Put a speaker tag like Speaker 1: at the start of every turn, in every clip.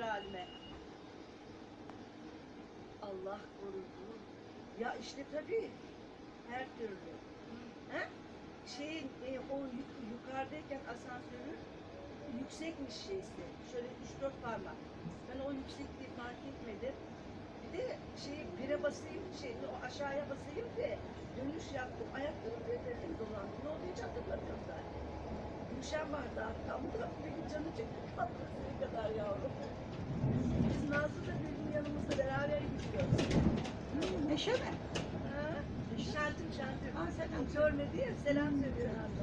Speaker 1: halime. Allah korusun. Ya işte tabii her türlü. He? O yukarıdayken asansörün yüksekmiş şeysi. Şöyle 3-4 parmak. Ben o yüksekliği fark etmedim. Bir de bire basayım, o aşağıya basayım diye dönüş yaptım. Ayaklarım dedim dolandı. Ne oldu hiç hatırlamıyorum zaten. Gülşen vardı arkamda. Benim canı çıktı kalkmasına kadar yavrum. Biz Nazlı'da benim yanımızda beraber gidiyoruz.
Speaker 2: Neşe mi?
Speaker 1: Ha? Şentim.
Speaker 2: Ha, selam.
Speaker 1: Görmedi ya, selam söylüyor Nazlı.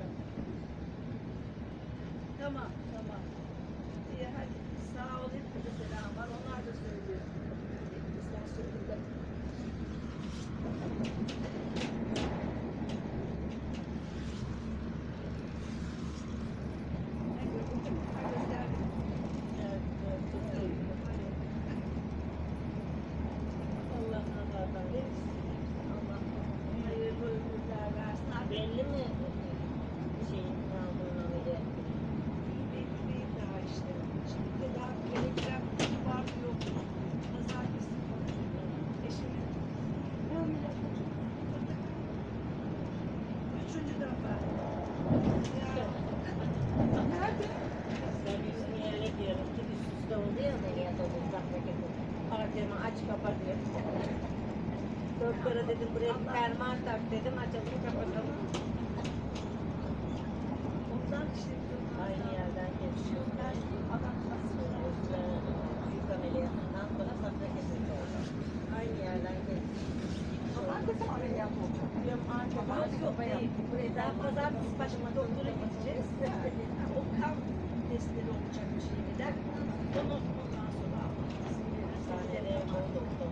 Speaker 1: Tamam. İyi hadi. Sağ ol, hepinize selam var. Onlar da söylüyor. Hepinizden söylüyor. Allah nazardan versin. Allah hayırlı ömürler versin.
Speaker 3: Belli mi şeyin aldığına bile?
Speaker 1: Belli değil daha işte. Şimdi tedavi vereceğim. Var mı yok mu? Pazartesi eşimin üçüncü defa. Ya.
Speaker 2: Nerede?
Speaker 3: Ben bizim yerine diyorum ki üst üste oldu ya ameliyat olacak. Arterimi aç kapa diyor. Doktora dedim buraya bir fermuar tak dedim açalım kapatalım.
Speaker 1: Ondan işte
Speaker 3: Aynı yerden geçiyor.
Speaker 1: adam
Speaker 3: Büyük ameliyatından sonra safra kesildi oldu. Aynı yerden geçiyor.
Speaker 2: Baban da zaman ameliyat olacak.
Speaker 1: yok değil. Daha pazartesi başıma doktora gideceğiz. O kan testleri olacak bir şey gider. Ondan sonra
Speaker 3: Hastanede o doktor.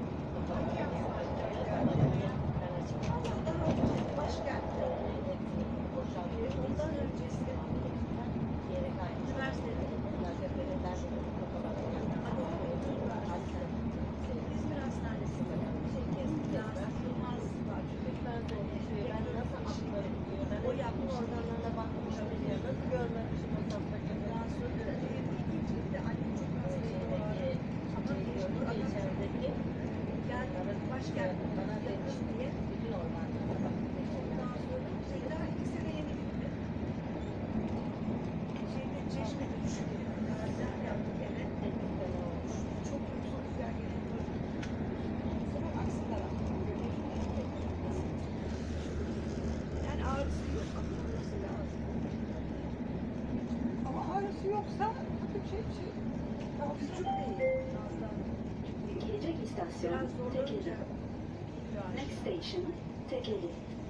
Speaker 1: başkentte. Ondan öncesi üniversitede İzmir Hastanesi'nde Yılmaz var. O yapmış.
Speaker 3: Organlarına bakmış oluyor. Nasıl görmemişim o
Speaker 1: Ondan sonra ikinciydi. Annem çok hastaydı. Ama
Speaker 3: içerideki
Speaker 1: geldi başkentte
Speaker 3: bana demiş
Speaker 1: diye.
Speaker 3: bütün organlara
Speaker 1: Ondan sonra daha 2 sene yeni gitti. Çeşme'de düştü. Karaciğer yaptık eve. Çok kötü sonuçlar geliyor.
Speaker 2: Sonra aksi taraf.
Speaker 1: Yani ağrısı yok. Ağrısı lazım.
Speaker 2: Ama ağrısı yoksa hafif şey.
Speaker 1: Küçük değil. Naz'dan.
Speaker 4: Gelecek istasyon
Speaker 1: Biraz zorlanınca.
Speaker 4: Tekeli. Next station Tekeli.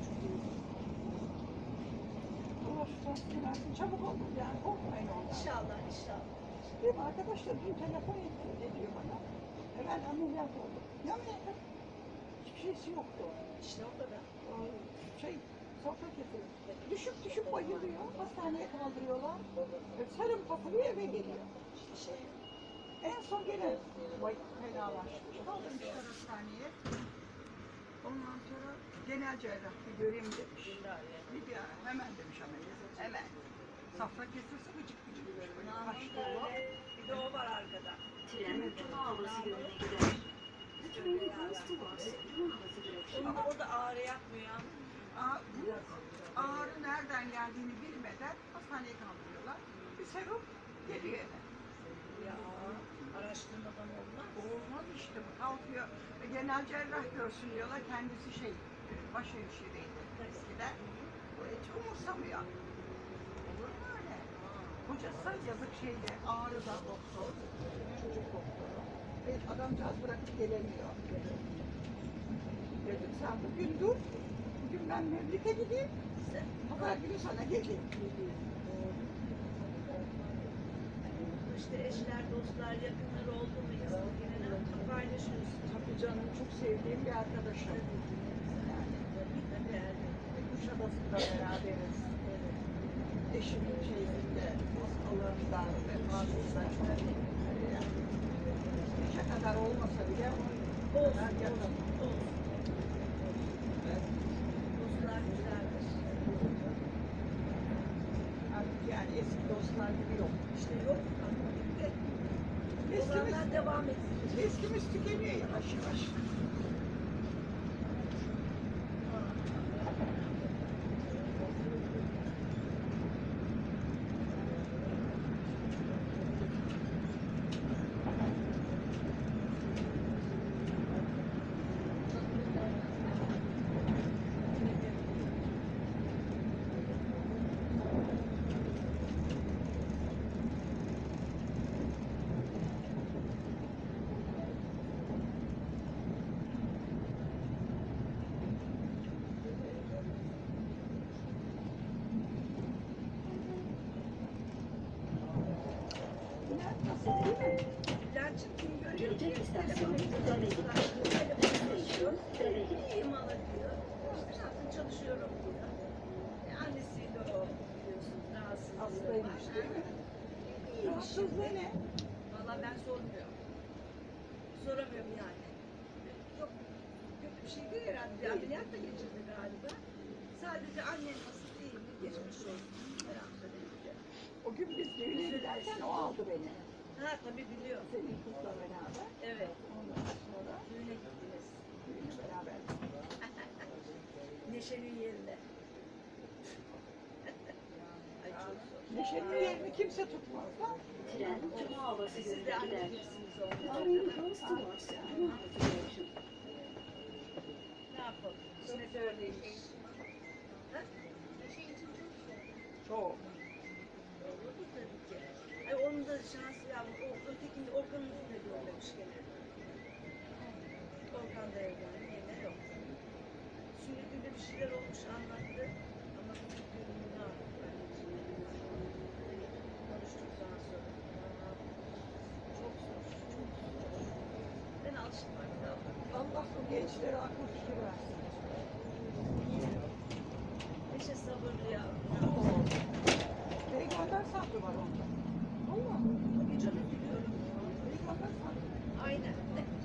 Speaker 2: Uğraşacağız. Çabuk olur yani. Korkmayın ondan.
Speaker 1: İnşallah.
Speaker 2: Benim arkadaşlar dün telefon ediyor bana. Hemen ameliyat oldu. Ne ameliyatı? Hiçbir şeysi yoktu.
Speaker 1: İşte o kadar.
Speaker 2: Sofra kesildi. Düşüp bayılıyor. Hastaneye kaldırıyorlar. Sarım kapılıyor eve geliyor. En son gene fenalaşmış. Kaldırmışlar hastaneye. Ondan sonra genel cerrah bir göreyim demiş. Bir hemen demiş ameliyat. Hemen. Safra kesilse gıcık. Kaçtı o.
Speaker 1: Bir de o var arkada.
Speaker 4: Tren Cuma Havası yönüne gider. The train goes towards Cuma Havası direction.
Speaker 1: Ama o da ağrı yapmıyor.
Speaker 2: Bu ağrı nereden geldiğini bilmeden hastaneye kaldırıyorlar. Bir serum geliyor eve.
Speaker 1: Ya araştırmadan olmaz.
Speaker 2: Olmaz işte bu kalkıyor. Genel cerrah görsün diyorlar. Kendisi baş hemşireydi eskiden. Bu hiç umursamıyor. Olur mu öyle? Kocası yazık ağrıda doktor. Çocuk doktoru. Hiç adamcağız bırakıp gelemiyor. Dedim sen bugün dur. Bugün ben memlekete gideyim. Pazar günü sana geleyim.
Speaker 1: İşte eşler, dostlar, yakınlar oldu mu insan yine paylaşıyorsun.
Speaker 2: Tabii canım çok sevdiğim bir arkadaşım. Yani Kuşadası'nda beraberiz. Eşimin şeyinde, hastalığından, vefatından yaşa kadar olmasa bile onlar yakın.
Speaker 1: Dostlar güzeldir.
Speaker 2: Artık yani eski dostlar gibi yok.
Speaker 1: İşte yok. Olanlar devam etsin.
Speaker 2: Eskimiz tükeniyor yavaş yavaş. Nasıl değil mi?
Speaker 1: Bülent'cim kim görüyor?
Speaker 4: Gelecek istasyon
Speaker 1: Telefonu
Speaker 4: Tövbe gibi.
Speaker 1: konuşuyor.
Speaker 4: Tövbe gibi.
Speaker 1: İyiyim hala diyor. İşte zaten çalışıyorum diyor. Annesiyle o biliyorsunuz rahatsızlığı
Speaker 2: Hastaymış
Speaker 1: var.
Speaker 2: değil mi?
Speaker 1: İyiymiş
Speaker 2: Rahatsızlığı
Speaker 1: şimdi.
Speaker 2: ne?
Speaker 1: Valla ben sormuyorum. Soramıyorum yani. Çok kötü bir şey değil herhalde. Bir ameliyat da geçirdi galiba. Sadece annen nasıl iyi mi? Geçmiş olsun. Herhalde dedi.
Speaker 2: O gün biz düğüne giderken o aldı beni.
Speaker 1: Ha tabii biliyorum.
Speaker 2: Senin kızla beraber.
Speaker 1: Evet.
Speaker 2: Ondan sonra
Speaker 1: Düğüne gittiniz.
Speaker 2: düğüne beraber.
Speaker 1: Neşe'nin yerine. Ay çok zor.
Speaker 2: Neşe'nin yerini kimse tutmaz da.
Speaker 4: Tren Türk Hava
Speaker 1: Siz
Speaker 4: Yolları'na
Speaker 1: de
Speaker 4: gider.
Speaker 1: anneciksiniz onunla.
Speaker 4: Train close to us. Do not reservation.
Speaker 1: Ne yapalım? İşte böyleymiş. Ha?
Speaker 2: Çok.
Speaker 1: Olurdu tabii ki. Ay onun da şansı ya. O ötekinde Orkan'ın da görmemiş gene. Orkan da evlendi. Yine yok. Sünnetinde bir şeyler olmuş anlattı. Ama bu ne yaptı anneciğim? Konuştuk daha sonra. Çok zor. Çok zor. Ben alıştım artık.
Speaker 2: Allah bu gençlere akıl fikir versin.
Speaker 1: Neşe sabırlı ya.
Speaker 2: Peygamber sabrı var onda. Allah.
Speaker 1: Tabii canım biliyorum.
Speaker 2: Peygamber sabrı.
Speaker 1: Aynen.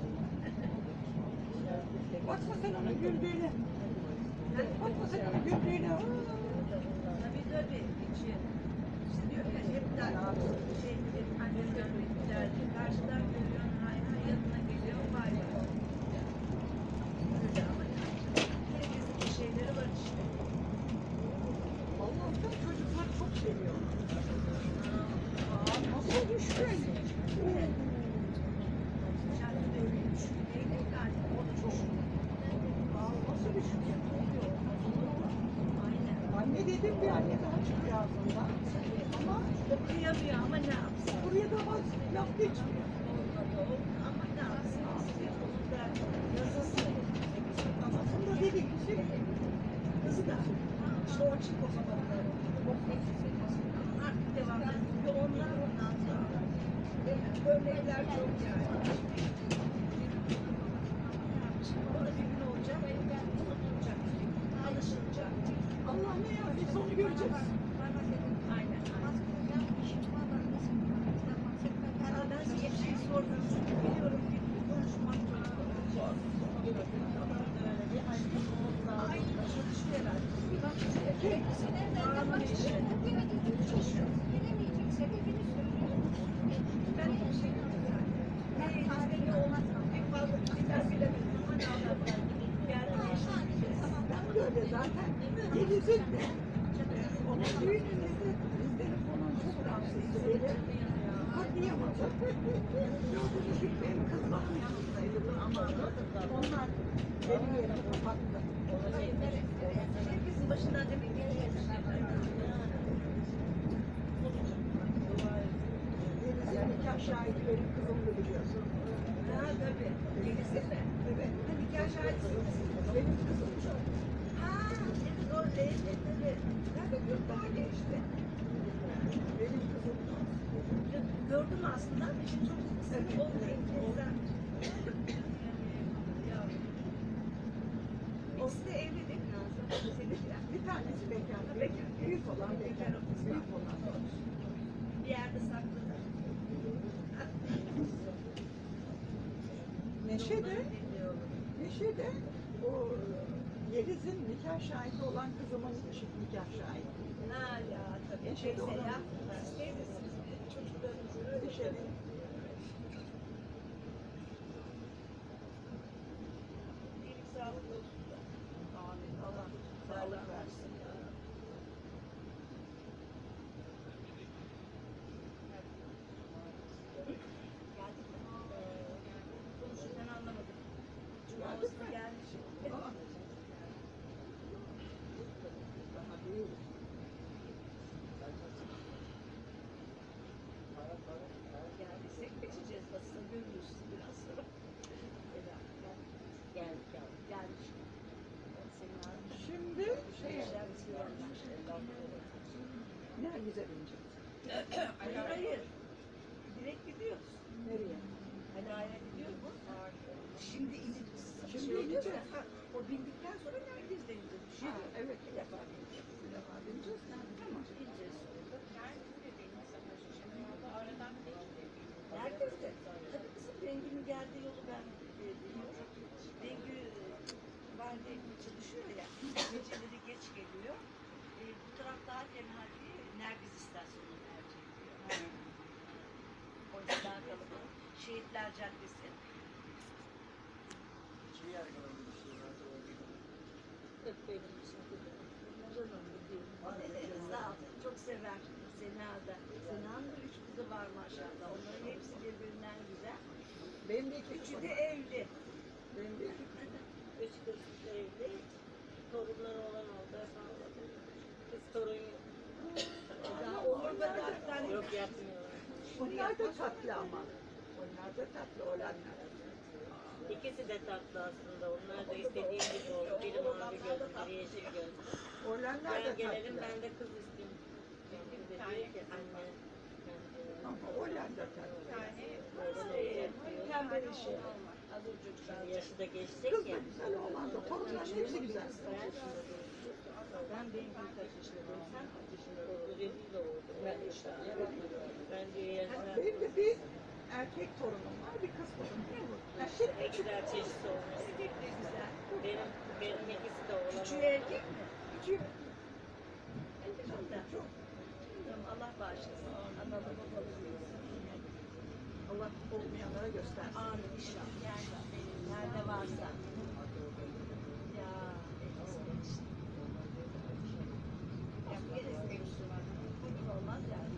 Speaker 2: Bakma sen onun güldüğüne. Bakma sen onun güldüğüne.
Speaker 1: Tabii tabii. Hiç işte diyor ya hepten şey hep annem görmek derdi. Karşıdan görüyorsun hay hay yanına geliyor vay vay. Öyle ama herkesin bir şeyleri var işte.
Speaker 2: Allah'tan çocukları çok seviyor. Nasıl düşkün?
Speaker 1: Kendi de öyle düşünüyor. Değil yani. O da çok
Speaker 2: Nasıl düşkün?
Speaker 1: aynen.
Speaker 2: Anne dedim bir anne daha çıkıyor ağzından. Ama
Speaker 1: Okuyamıyor ama ne yapsın?
Speaker 2: buraya da bak laf geçmiyor.
Speaker 1: Ama ne yapsın? Onun da yazısı.
Speaker 2: Anasında dedi ki şey,
Speaker 1: Kızı da. İşte o çık o zamanlar. Artık devam ediyor. Onlar ondan sonra. Örnekler çok yani. O da bir gün olacak. Unutulacak. Alışılacak.
Speaker 2: Allah ne yaptıysa onu göreceğiz.
Speaker 1: Aynen. Ama ben size bir şey sormuyorum. Çünkü biliyorum ki konuşmak çok zor. Aynı çalışıyor herhalde. Ağlamak için. Ben de bir şey bilmiyorum. Ben izlemi olmaz. En fazla şeyler bilemedim. Ama ne yapalım? Yani yaşayacağız.
Speaker 2: Ben de öyle zaten. Gelecek de. Onun düğününde de bizleri falan çok rahatsızdı beni. Hatırlayamadı. Gördüğünüz gibi benim kızlarım yanımdaydı. Ama onlar benim yerime kapattı.
Speaker 1: Herkesin başından demek ki
Speaker 2: Deniz'in nikah şahidi benim kızımdı biliyorsun.
Speaker 1: Ha tabii. Denizli mi?
Speaker 2: Evet.
Speaker 1: Ha nikah şahitsiniz.
Speaker 2: Benim kızım.
Speaker 1: Ha evet o değil tabii.
Speaker 2: Nerede bir daha geçti. Benim kızım.
Speaker 1: Gördüm aslında. Çok o da enteresan. İkisi de evli değil mi Nazlı? Seninkiler.
Speaker 2: Bir tanesi bekar. Bekar. Büyük olan bekar. Büyük olan.
Speaker 1: Bir yerde saklıdır.
Speaker 2: Neşe de,
Speaker 1: Bilmiyorum.
Speaker 2: Neşe de o Yeliz'in nikah şahidi olan kızımın çift nikah şahidi.
Speaker 1: Ha ya tabii.
Speaker 2: Neşe
Speaker 1: Teyze
Speaker 2: de
Speaker 1: ya.
Speaker 2: olan.
Speaker 1: Siz teyzesiniz. Çocuklarınızı öyle
Speaker 2: Neşe'nin
Speaker 1: Bineceğiz.
Speaker 2: Evet.
Speaker 1: Bir defa bineceğiz.
Speaker 2: Bir defa bineceğiz. Tamam.
Speaker 1: Bineceğiz. Herkes de. Tabii kızım Bengü'nün geldiği yolu ben biliyorum. Bengü Bande çalışıyor ya. Geceleri geç geliyor. Bu taraf daha tenha diye Nergiz istasyonunu tercih ediyor. O yüzden daha kalabalık. Şehitler Caddesi.
Speaker 3: Hep benim için gidiyor.
Speaker 1: Canım gidiyor. Sağ ol. Çok sever Sena'da. Sena'nın da 3 kızı var maşallah. Onların hepsi birbirinden güzel.
Speaker 2: Benim de iki
Speaker 1: Üçü
Speaker 2: kızım
Speaker 1: de
Speaker 2: var.
Speaker 1: evli.
Speaker 2: Benim de iki kızım.
Speaker 3: Üç kız evli. Torunları olan oldu. Kız torun yok.
Speaker 1: Daha olur da bir tane
Speaker 3: Yok yapmıyorlar.
Speaker 2: Onlar da tatlı ama. Onlar da tatlı olanlar.
Speaker 3: İkisi de tatlı aslında. Onlar da istediğim gibi oldu. Biri mavi gözlü, biri yeşil gözlü.
Speaker 2: Olanlar da
Speaker 3: Ben gelelim
Speaker 2: tatlı.
Speaker 3: ben de kız istiyorum. Kız da diyor ki anne
Speaker 2: Ama oğlan da tatlı.
Speaker 1: pembe bir şey. Hazır çocuklar.
Speaker 3: ben yaşı da geçecek
Speaker 2: Kız da
Speaker 3: ya.
Speaker 2: güzel, oğlan da. Torunların hepsi güzel.
Speaker 1: Ben benim kaç yaşındayım? Sen kaç yaşındasın?
Speaker 3: 37 de oldu. Ben işte. Ben diyor yaşlar.
Speaker 2: Benim de bir erkek torunum var, bir kız torunum var. Erkek
Speaker 3: Ne güzel çeşit olmuş.
Speaker 1: Erkek de güzel.
Speaker 3: Benim ikisi de oğlan.
Speaker 1: Küçüğü erkek mi?
Speaker 2: küçük.
Speaker 1: Çok da. Çok. Canım Allah bağışlasın. Analı babalı büyüsün.
Speaker 2: Allah olmayanlara göstersin.
Speaker 1: Amin inşallah. Yani nerede varsa. Ya. Ya gerisi olmaz yani.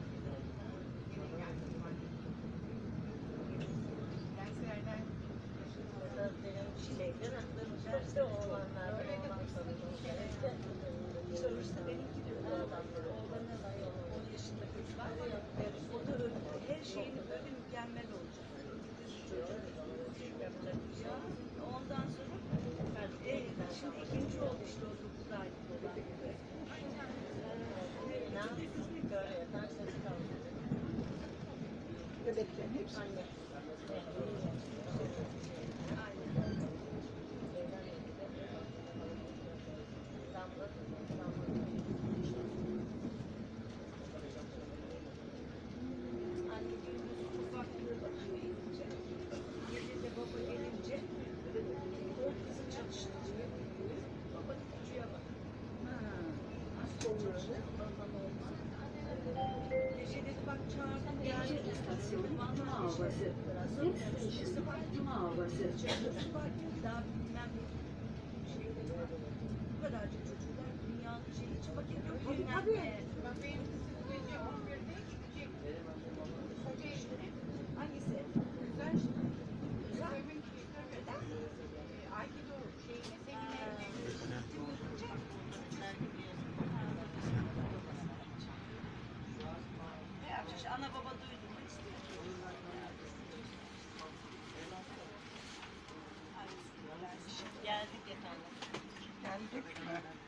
Speaker 3: Mesela benim şeyden işte oğlanlar. Oğlan sorunu.
Speaker 1: Sonuçta benimki de öyle adamlar. Oğlanın 10 yaşında kız var ya. O da öyle. Her şeyini böyle mükemmel olacak. Çocuk. Ya, ondan sonra şimdi ikinci oldu işte o 9 aylık olan.
Speaker 3: Ne yapayım? Böyle yatan ses kaldı.
Speaker 2: Bebeklerin hepsi.
Speaker 3: Anne.
Speaker 1: Aynen. Anne gündüz ufaklığı bakıyor iyice. Gece de baba gelince o kızı çalıştırıyor. Baba küçüğe bak. Nasıl oluyor? Babam olmaz. Gece dedi bak çağırdım geldi.
Speaker 4: Cuma havası. Next station, Cuma havası.
Speaker 1: Çocuk var ki daha bilmem ne şey var. Bu kadarcık çocuklar dünyanın şeyi hiç vakit yok.
Speaker 2: Tabii,
Speaker 1: dinlenmeye.
Speaker 2: tabii.
Speaker 5: Bak benim kızım gece 11'de gidecek. Koca eşine.
Speaker 1: Hangisi?
Speaker 5: Güzel işte.
Speaker 1: Güzel.
Speaker 5: Köyün Aykido şeyine, seminerine.
Speaker 1: Ne yapacağız? Ana baba duydu mu istiyor.
Speaker 3: Geldik efendim.
Speaker 2: Geldik mi?